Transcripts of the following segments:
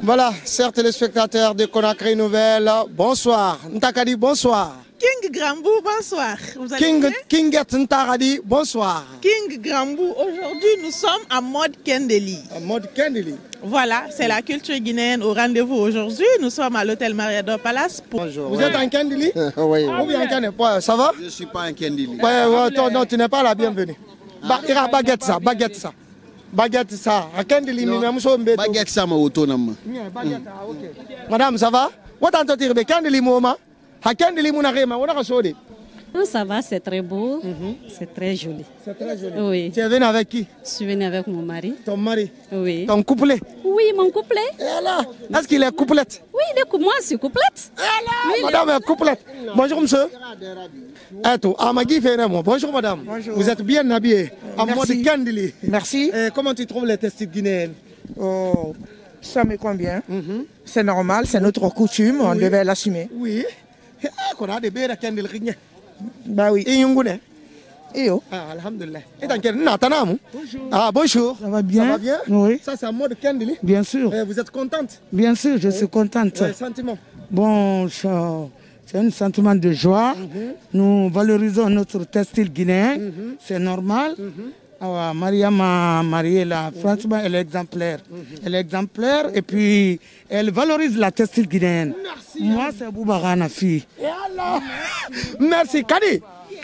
Voilà, chers téléspectateurs de Conakry Nouvelle, bonsoir. Ntakadi, bonsoir. King Grambou, bonsoir. Vous allez bien? Kinget Ntakadi, bonsoir. King Grambou, aujourd'hui nous sommes à mode Kendeli. À mode Kendeli. Voilà, c'est la culture guinéenne au rendez-vous aujourd'hui. Nous sommes à l'hôtel Mariador Palace. Bonjour. Vous êtes en Kendeli? Oui. Ou bien en Kendeli? Ça va? Je ne suis pas un Kendili. Non, tu n'es pas la bienvenue. Baguette ça. Baguette ça. À Kendeli, baguette ça, ma autonome. Madame, ça va? What entends-tu de Kendeli, Mouma? À Kendeli, Mounarema, on a reçu. Non, ça va, c'est très beau, c'est très joli. C'est très joli. Oui. Tu es venu avec qui? Je suis venue avec mon mari. Ton mari? Oui. Ton couplet? Oui, mon couplet. Et là, est-ce qu'il est couplet? Oui, moi, je suis couplette. Oui, madame est couplette. Bonjour, monsieur. Bonjour, madame. Bonjour. Vous êtes bien habillée. En mode Kendeli. Merci. Comment tu trouves les textiles guinéennes? Oh, ça me convient. C'est normal, c'est notre coutume, on devait l'assumer. Oui. On a des belles Kendeli. Bah oui. Et Yungune? Et oh. Ah, alhamdulillah. Et dans quel Natanamu? Bonjour. Ah, bonjour. Ça va bien? Ça va bien? Oui. Ça, c'est en mode Kendeli. Bien sûr. Vous êtes contente? Bien sûr, je suis contente. Ouais, sentiment. Bon, c'est un sentiment de joie. Nous valorisons notre textile guinéen. C'est normal. Mariam m'a marié là. Franchement, elle est exemplaire. Elle est exemplaire et puis elle valorise la textile guinéenne. Merci. Moi, c'est Boubarana fille. Merci. Kadi.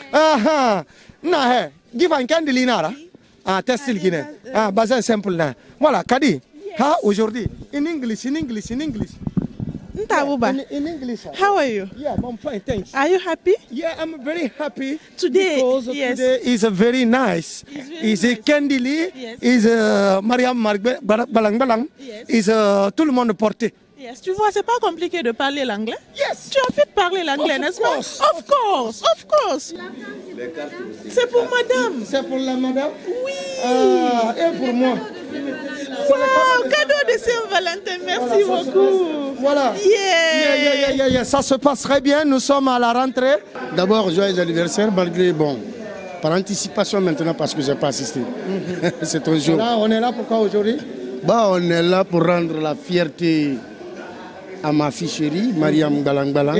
Give un Kendeli nara. Ah, textile guinéen. Ah, bazin simple là. Voilà, Kadi. Ah, aujourd'hui, in English. Ntawuba, In English. how are you? Yeah, I'm fine, thanks. Are you happy? Yeah, I'm very happy Today, because yes. today is a very nice. Is a Kendeli, Yes. is Mariam Balang, Yes. is tout le monde porté. Yes, tu vois, c'est pas compliqué de parler l'anglais. Yes. Tu as envie de parler l'anglais, Of n'est-ce pas? course. Of course, of course. C'est pour madame. C'est pour la madame? Oui. Et pour moi. Wow, cadeau de Saint-Valentin, merci beaucoup. Voilà. Yeah. Ça se passe très bien. Nous sommes à la rentrée. D'abord, joyeux anniversaire, malgré, bon, par anticipation maintenant parce que je n'ai pas assisté. C'est un jour. Là, on est là pourquoi aujourd'hui? Bah, on est là pour rendre la fierté à ma fille chérie, Mariam Balang Balang.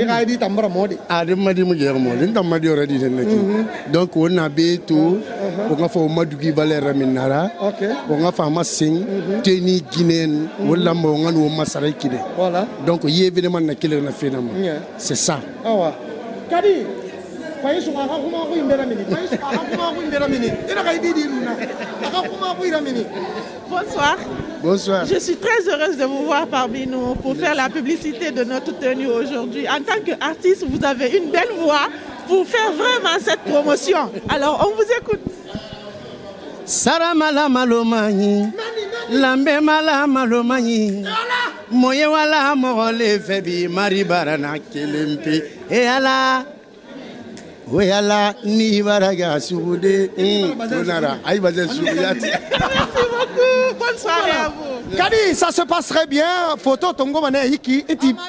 Donc, on a tout, on a fait au Madougi Valère Minara, on a fait un sing, Teni Guinéen, on a fait un Massaray Kide. Voilà. Donc, il y a évidemment un killer na finalement. C'est ça. Kadi. Bonsoir. Bonsoir. Je suis très heureuse de vous voir parmi nous pour faire la publicité de notre tenue aujourd'hui. En tant qu'artiste, vous avez une belle voix pour faire vraiment cette promotion. Alors, on vous écoute. Saramala malomani, lambe mala malomani, moye wala mohole febi maribarana kelempe, e ala ni baraga sude, tonara, aïe bazel soubiyati. Merci beaucoup, bonne soirée à vous. Kadi, ça se passe très bien. Photo Tongo Mané Iki et type.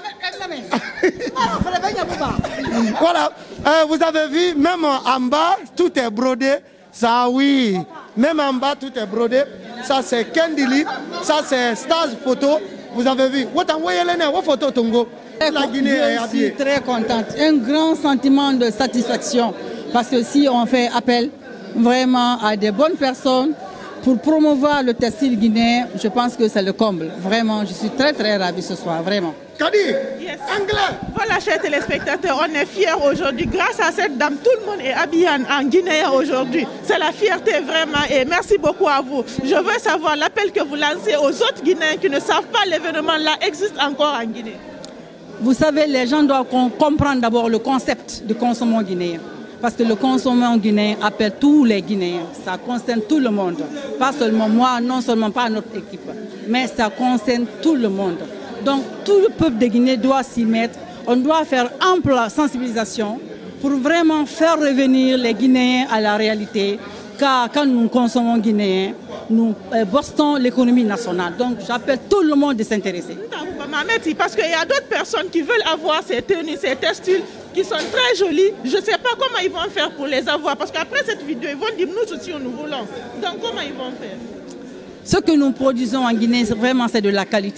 Voilà, vous avez vu, même en bas, tout est brodé. Ça, oui, même en bas, tout est brodé. Ça, c'est Kendeli. Ça, c'est stage photo. Vous avez vu. Photo Tongo. La Guinée est Je suis habillée. très contente. Un grand sentiment de satisfaction. Parce que si on fait appel vraiment à des bonnes personnes pour promouvoir le textile guinéen, je pense que c'est le comble. Vraiment, je suis très très ravie ce soir, vraiment. Kadi, Yes. anglais. Voilà, chers téléspectateurs, on est fiers aujourd'hui. Grâce à cette dame, tout le monde est habillé en guinéen aujourd'hui. C'est la fierté vraiment et merci beaucoup à vous. Je veux savoir l'appel que vous lancez aux autres Guinéens qui ne savent pas l'événement là existe encore en Guinée. Vous savez, les gens doivent comprendre d'abord le concept de consommation guinéen. Parce que le consommation guinéen appelle tous les Guinéens. Ça concerne tout le monde. Pas seulement moi, non seulement pas notre équipe. Mais ça concerne tout le monde. Donc tout le peuple de Guinée doit s'y mettre. On doit faire ample sensibilisation pour vraiment faire revenir les Guinéens à la réalité. Car quand nous consommons guinéen, nous boostons l'économie nationale. Donc j'appelle tout le monde de s'intéresser. Parce qu'il y a d'autres personnes qui veulent avoir ces tenues, ces textiles qui sont très jolies. Je ne sais pas comment ils vont faire pour les avoir. Parce qu'après cette vidéo, ils vont dire nous aussi nous voulons. Donc comment ils vont faire? Ce que nous produisons en Guinée, vraiment c'est de la qualité.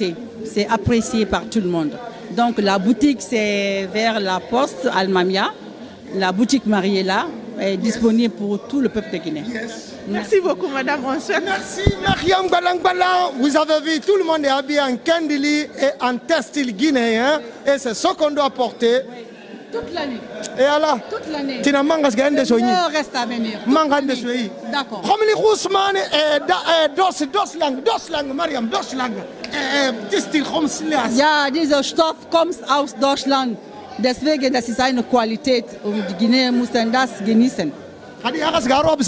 c'est apprécié par tout le monde. Donc la boutique, c'est vers la poste Almamia. La boutique Mariela est disponible pour tout le peuple de Guinée. Yes. Merci beaucoup, Madame. Merci, Mariam Balangbala. Vous avez vu, tout le monde est habillé en Kendili et en textile guinéen. Et c'est ce qu'on doit porter. Toute l'année. Et alors, Toute l'année. tu n'as mangas de soigner. Le reste à venir. Mangas de soigner. D'accord. Comme les Rousman et dos lang, Mariam, dos lang. Textil comme cela. Ja, dieser Stoff kommt aus Deutschland. Deswegen, das ist eine Qualität und die Guinea müssen das genießen. Voilà,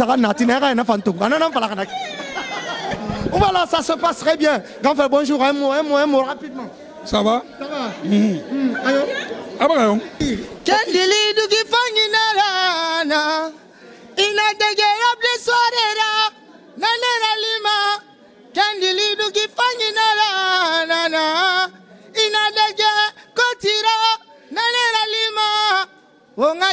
ça se passe très bien. Bonjour, un mot rapidement. Ça va? Ça va? Ah bah Kendili dugi fanginarana ina dege abde soirera nanera lima Kendili dugi fanginarana ina dege kotira nanera lima Wonga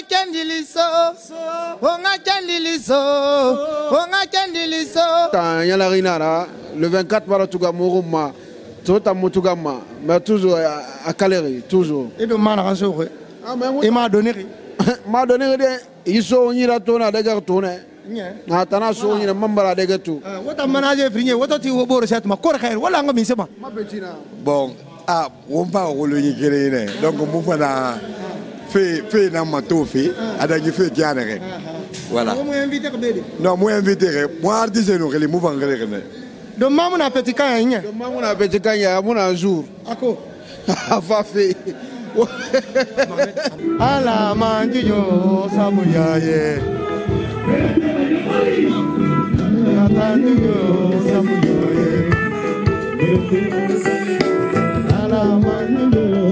Kendili so Yala Rinara, le 24 Baratuga Muruma, Tota Mutugama, mais toujours à Caléry, toujours. Et de Manaranso, il m'a donné. M'a donné ils sont ni la tonne à des gartons. Natana so ni mambara de gatu. What a manager fini, what a you over set my core hair, what I'm going to Bon, ah, on va au Guinée, donc on va dans fait dans ma touffe, à la fait Diane. Voilà. Non, moi invité, moi artiste, nous les mouvements. De maman a petit cagne. De maman a petit cagne à mon jour. À quoi? Va fait. Ala mandiyo sabuyaye. Natandiyo sabuyaye. Ala mandiyo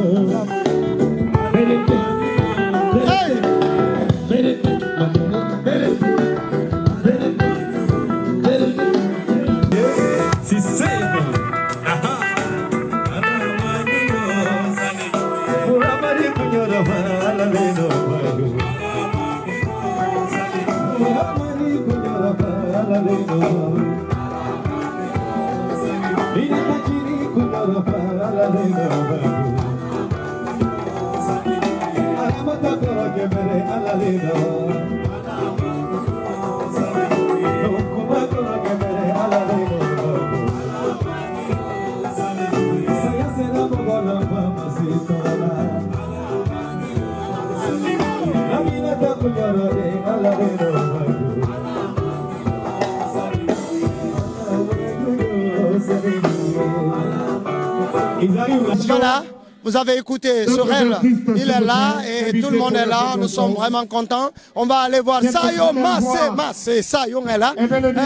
Voilà, vous avez écouté Sorel, il est là et tout le monde est là, nous sommes vraiment contents. On va aller voir Sayo Massé, Sayo est là.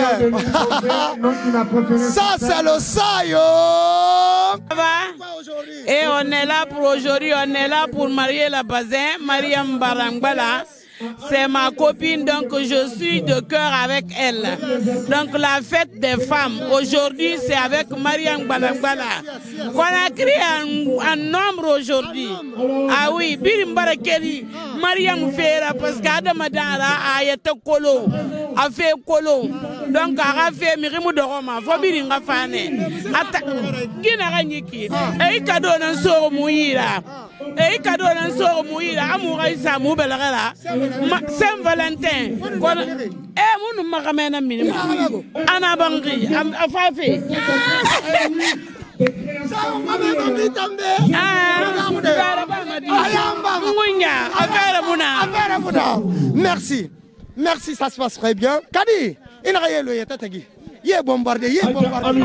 Ça c'est le Sayo. Et on est là pour aujourd'hui, on est là pour marier la Bazin, Mariam Balangbala. C'est ma copine, donc je suis de cœur avec elle. Donc la fête des femmes, aujourd'hui c'est avec Mariam Balangbala. On a créé un nombre aujourd'hui. Ah oui, Birim Barakeli, Mariam Fera, parce qu'Adamadara a été colo, a fait colo. Donc a fait Mirimou de Roma, Fabirin Rafane. Guinaranyiki, et cadeau d'un sort mouillira. Et cadeau d'un sort mouillira, Amouraïsa Moubelera. Saint-Valentin. Eh, mon maramena minima. Anna Bangri, Afafi. Merci. Merci, ça se passe très bien. Kadi, il y a le Yatagi. Il est bombardé, il est bombardé.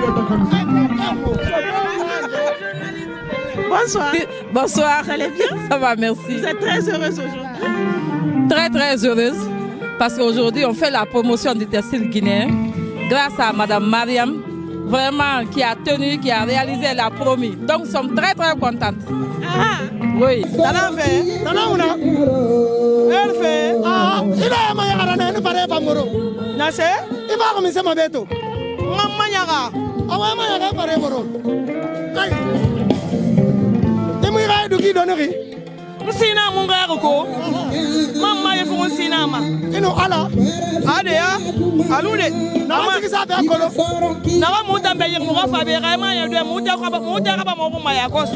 Bonsoir. Bonsoir. Vous allez bien? Ça va, merci. Vous êtes très heureuse aujourd'hui? Très, très heureuse. Parce qu'aujourd'hui, on fait la promotion du textile guinéen grâce à Madame Mariam, vraiment, qui a tenu, qui a réalisé, elle a promis. Donc, nous sommes très, très contentes. Ah! Oui. T'en fait? T'en as Elle fait? Ah, il a ma ne paraît pas moro. Nassé? Il va commencer ma bête. Maman Yaga. Ah, maman Yaga paraît moro. Aïe. Et moi, il y a du qui donnerie. Sina Mungaroko. Maman, il faut sinama. Ino ala. Ade ya. Alude. Nama sikisa be akolo. Nama muta be yeng muga fa be rema ya de muta ka ba mo ma ya kos.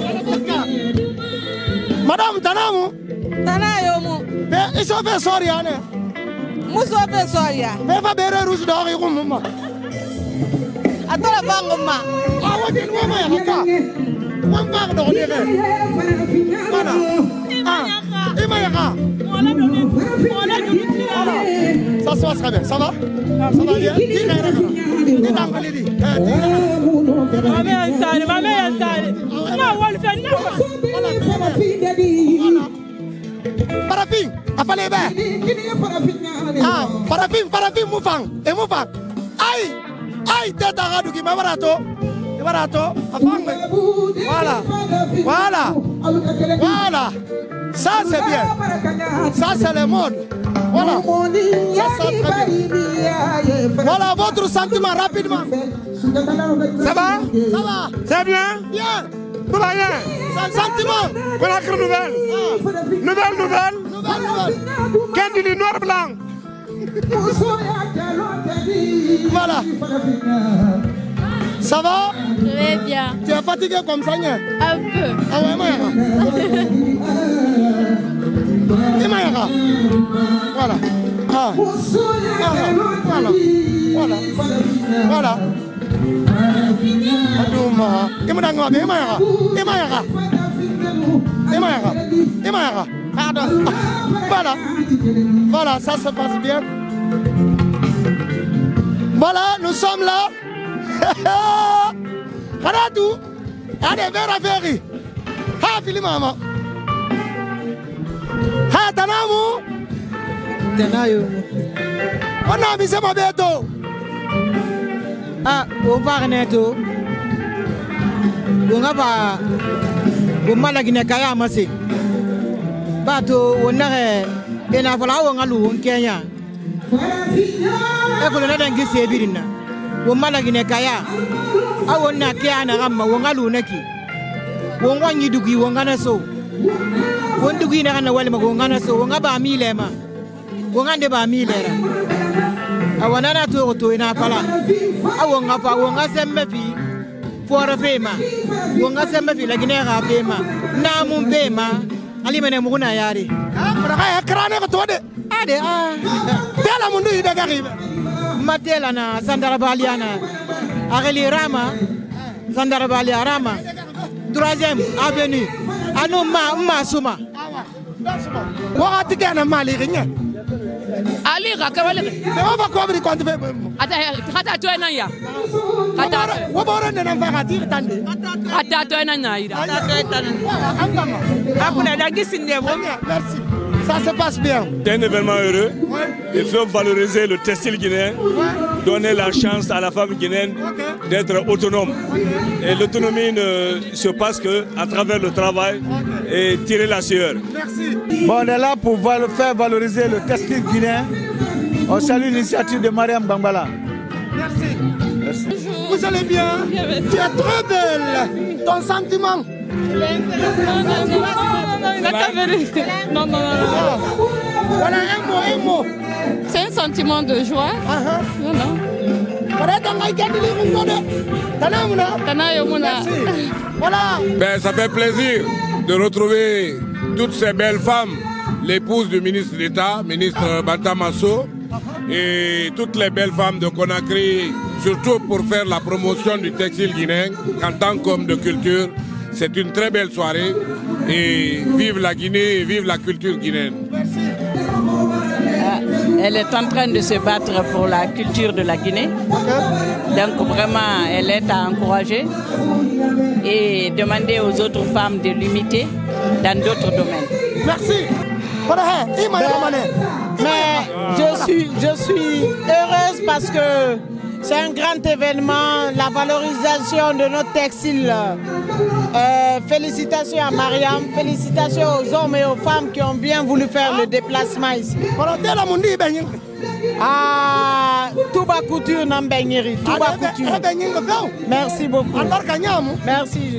Madame Tanamu. Tanayo mu. Be iso be sorry ane. Muso be sorry ya. Be fa be re rusu do ko mumma. Atara bango ma. Awo din wo ma ya ka. Wan ba do de ke. Mana. Ima ya ka. Ça se passe très bien, ça va? Ça va bien? Parafin, appelez bien. Ah, parafin, moufang, et moufang. Aïe, tête à radou qui m'a barato. Voilà. Ça c'est bien. Ça c'est le mode. Voilà. Ça très bien. Voilà votre sentiment rapidement. Ça va? C'est bien? Bien. Tout va bien? Sentiment. Voilà que nouvelle. Nouvelle. Kendili noir blanc. Voilà. Ça va? Très bien. Tu es fatigué comme ça, non? Un peu. Ah ouais, Mayara. Et Mayara. Voilà. Voilà. Adouma. Et Mayara. Pardon. Voilà, ça se passe bien. Voilà, nous sommes là. Karatu, ade vera veri. Ha fili mama. Ha Tanamu. Tanayo. Ona mi sema beto. Ah, o parneto. Bunga ba. Bumala gine kaya masi. Bato wonare ena fala wongalu Kenya. E ko na dangi sebirina. Womala gine kaya awonna kiana gamma wongalu naki wonwanyi dugi wongana so wondugi na kana wale magongana so wonga ba milema wongande ba milera awana na to ina fala awonga pa wonga semme fi fora fema wonga semme fi la gine ga fema na mun fema ali mene muguna yari para kaya krane ko tode ade tela mundu ida garibe matela na Sandarabaliana Areli Rama Sandarabaliana Rama 3e avenue anu ma suma wakati kana mali rinya ali ga kawale me wa ko bri kontu be ata to ena ya wa bora ne nan fa tir tande ata to ena na ida angama akuna da gisinde bo merci. Ça se passe bien. C'est un événement heureux. Il faut valoriser le textile guinéen, donner la chance à la femme guinéenne d'être autonome. Et l'autonomie ne se passe qu'à travers le travail et tirer la sueur. Merci. Bon, on est là pour faire valoriser le textile guinéen. On salue l'initiative de Mariam Bambala. Merci. Vous allez bien? Tu es très belle. Ton sentiment? Non. Voilà un mot. C'est un sentiment de joie. Non. Voilà. Ben, ça fait plaisir de retrouver toutes ces belles femmes, l'épouse du ministre d'État, ministre Bantamasso, et toutes les belles femmes de Conakry, surtout pour faire la promotion du textile guinéen en tant qu'homme de culture. C'est une très belle soirée et vive la Guinée et vive la culture guinéenne. Elle est en train de se battre pour la culture de la Guinée. Donc vraiment, elle est à encourager et demander aux autres femmes de l'imiter dans d'autres domaines. Merci. Mais je suis heureuse parce que c'est un grand événement, la valorisation de notre textile. Félicitations à Mariam, félicitations aux hommes et aux femmes qui ont bien voulu faire le déplacement ici. Ah, Touba Couture Nambenyeri, Touba Couture. Merci beaucoup. Merci.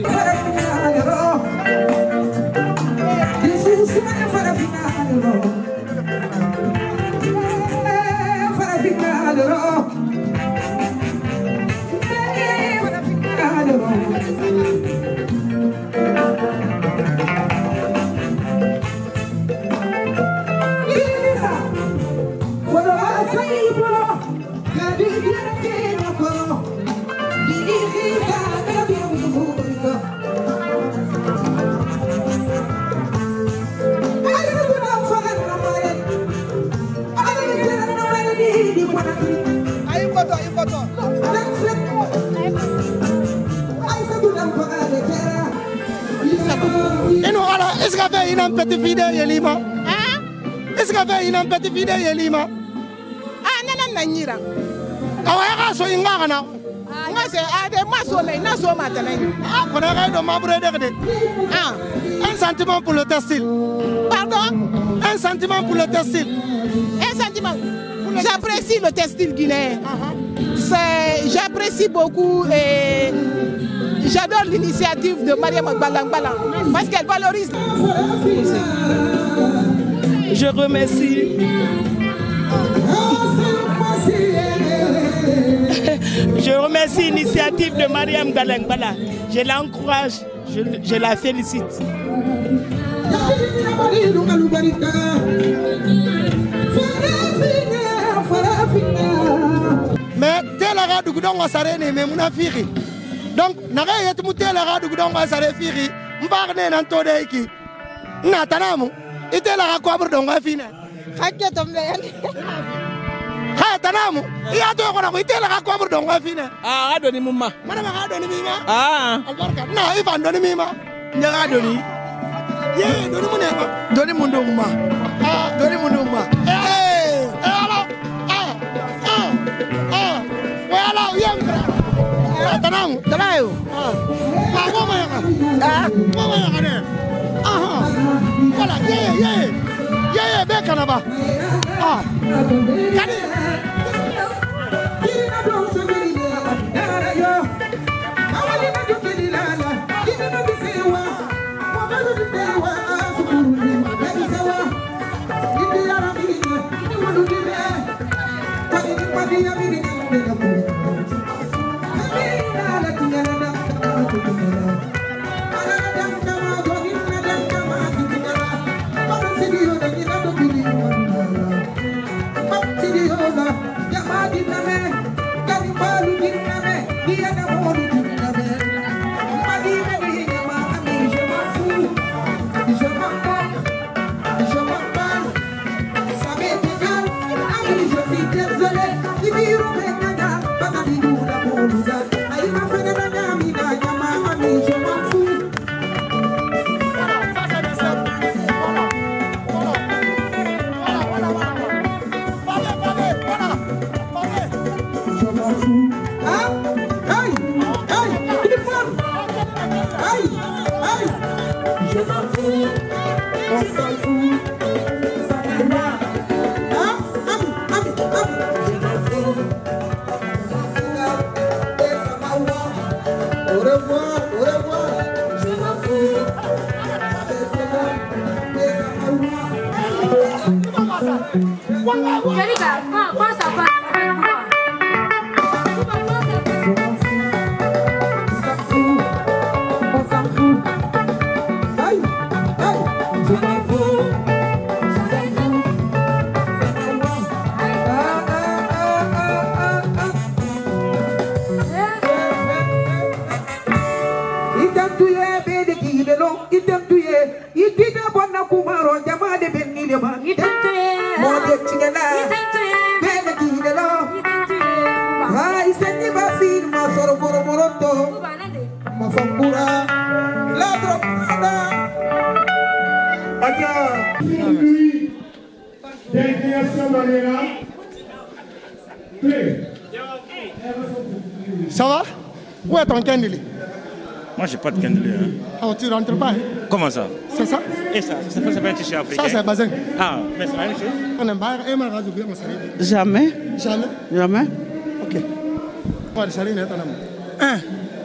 petit fille de Yelima? Est-ce que fait une petite fille de Yelima? Ah, non, Nira. Ah, ouais, so ingana. Moi, c'est moi, mais non, so matin. Ah, on a de ma brède. Ah, un sentiment pour le textile. Pardon? Un sentiment pour le textile. Un sentiment. J'apprécie le textile guinéen. J'apprécie beaucoup et j'adore l'initiative de Mariam Balangbala parce qu'elle valorise. Je remercie. Je remercie l'initiative de Mariam Balangbala. Je l'encourage, je la félicite. Mais tel a du goudon à s'arrêter, mais mon affaire. Donc, n'a rien été mouté la du goudon à s'arrêter. M'parne nan to de qui. Natanamu. Et tel a quoi pour donc à finir. Hakia tombe. Ha tanamu. Il y a deux qu'on a été la quoi pour donc à finir. Ah, Adoni Mouma. Madame Adoni Mima. Ah. Albarka. Non, il va donner Mima. N'a Adoni. Yeah, donne mon nez. Donnez mon Mouma. Ah, donnez mon Mouma. Eh, alors. Voilà, viens. Tanamu. Tanamu. Ah, comment y a? Ah, comment y a? Ah, voilà, yeah, Bekanaba. Ah, ça va? Où est ton candeli? Moi, j'ai pas de candeli. Hein. Ah, tu rentres pas? Hein? Comment ça? C'est ça? Et ça s'appelle un tissu africain. Ça, c'est bazin. Ah, mais c'est la même chose. Jamais. Jamais? Jamais. Ok. Moi, je suis un.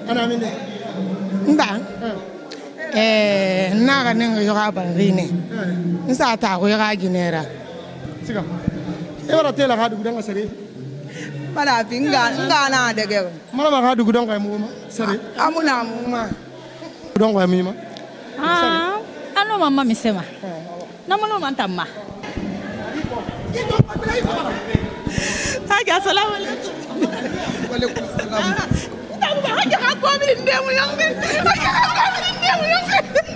Naga nenga yoga bangine. Nsa ta ko yoga ginera. Sika. E wala tela ga dugu danga sare. Bala pinga ngana dege. Mala ga dugu danga mu sare. Amuna muma. Danga mi ma. Ah, ano mama misema. Namuno mantama. Haja assalamu alaikum. Wa alaikum salam. Haja ka ko mi ndemu yonge. Haja ka ko mi ndemu yonge.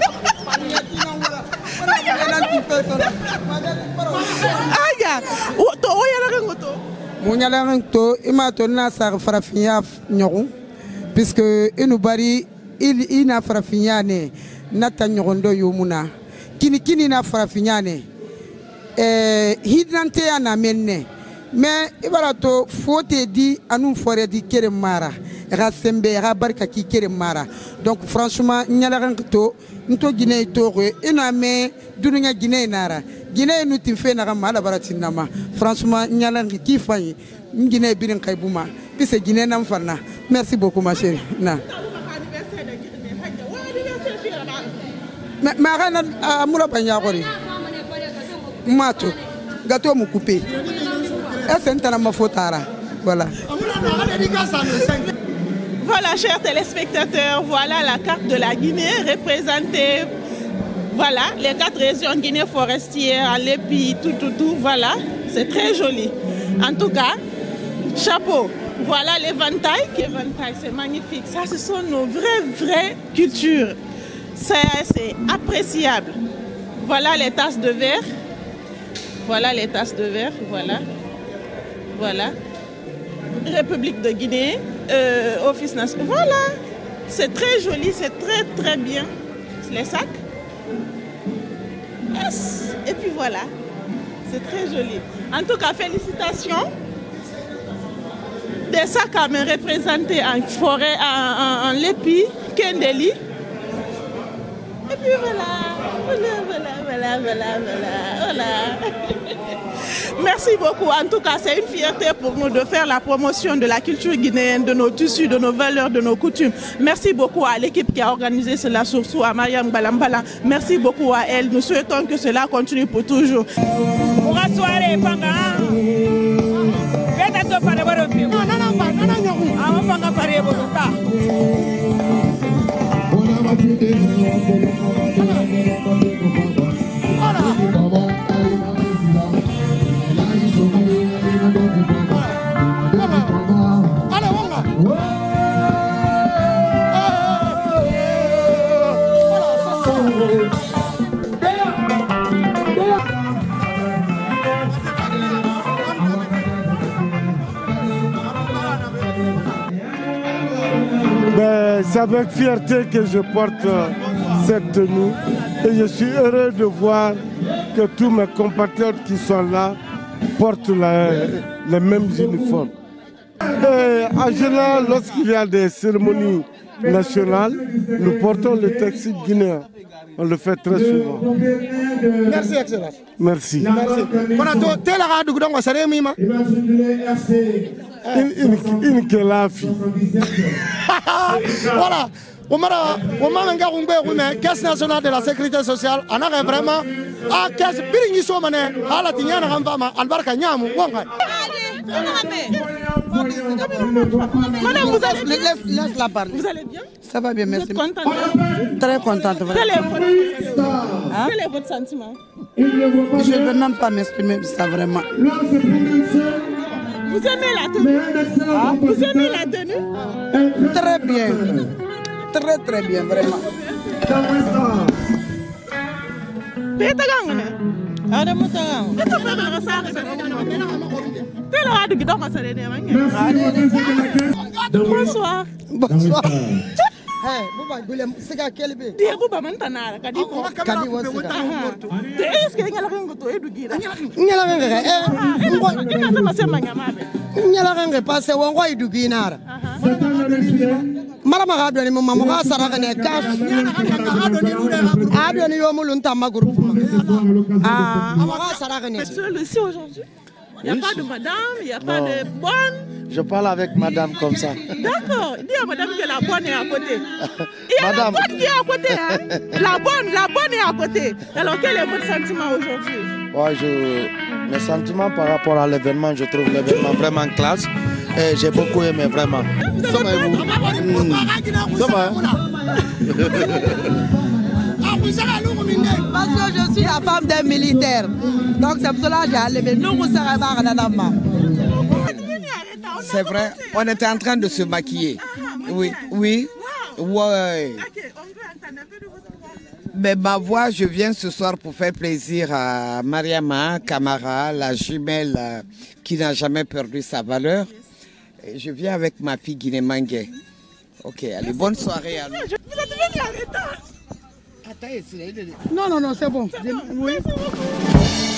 Haja, to oyala ngoto. Munyala to imato na sa farafinya nyogu puisque inu bari ina farafinya ne nata nyogondo yumuna kini na farafinyane hidnante ya na menne mais ibarato fote di anu fore di kere mara rasembe rabarka ki kere mara donc franchement nyalaran to nto Guinée to ina me dununya Guinée nara Guinée nous timfe na mala baratinama franchement nyalan ki fayi Guinée birin kaybuma pise Guinée nam farna merci beaucoup ma chérie na mais rana amula banyakori mato gâteau mou coupé voilà. Voilà, chers téléspectateurs, voilà la carte de la Guinée représentée. Voilà, les 4 régions Guinée forestière, l'épi, tout, voilà. C'est très joli. En tout cas, chapeau. Voilà l'éventail. C'est magnifique. Ça, ce sont nos vraies cultures. C'est appréciable. Voilà les tasses de verre. Voilà les tasses de verre, voilà. Voilà. République de Guinée, Office national. Voilà. C'est très joli, c'est très bien. Les sacs. Yes. Et puis voilà. C'est très joli. En tout cas, félicitations. Des sacs à main représentés en forêt, en lépi, Kendeli. Et puis voilà. Merci beaucoup. En tout cas, c'est une fierté pour nous de faire la promotion de la culture guinéenne, de nos tissus, de nos valeurs, de nos coutumes. Merci beaucoup à l'équipe qui a organisé cela, surtout à Mariam Balambala. Merci beaucoup à elle. Nous souhaitons que cela continue pour toujours. C'est avec fierté que je porte cette tenue et je suis heureux de voir que tous mes compatriotes qui sont là portent les mêmes uniformes. Et en général, lorsqu'il y a des cérémonies nationales, nous portons le textile guinéen. On le fait très souvent. Merci, Excellence. Merci. Une kelafi. Voilà. Caisse nationale de la sécurité sociale, on a vraiment à caisse biringiso mané à la tignana rambama albarka nyamu wonga. Madame, vous allez bien? Laisse-la parler. Vous allez bien? Ça va bien, merci. Vous êtes contente? Très contente, vraiment. Quel est votre sentiment? Je ne veux même pas m'exprimer ça, vraiment. Vous aimez la tenue? Vous aimez la tenue? Très bien. Très bien, vraiment. Bonsoir. Bonsoir. Marama adoni mama mo asara ne cash adoni yo mulunta magroupe ama asara ne ici aujourd'hui. Il n'y a pas de madame, il n'y a pas de bonne. Je parle avec madame comme ça. D'accord. Dis à madame que la bonne est à côté. Il y a la bonne qui est à côté. Hein? La bonne est à côté. Alors quel est votre sentiment aujourd'hui? Mes sentiments par rapport à l'événement, je trouve l'événement vraiment classe. Et j'ai beaucoup aimé vraiment. Ça va et vous? Ça va. Parce que je suis la femme d'un militaire. Donc c'est pour cela que j'ai allé. Mais nous, vous savez pas, c'est vrai, on était en train de se maquiller. Oui, oui. Ouais. Mais ma voix, je viens ce soir pour faire plaisir à Mariama Camara, la jumelle qui n'a jamais perdu sa valeur. Et je viens avec ma fille Guinémangue. Ok, allez, bonne soirée à nous. Vous êtes venu en retard. Non, non, non, c'est bon. Oui.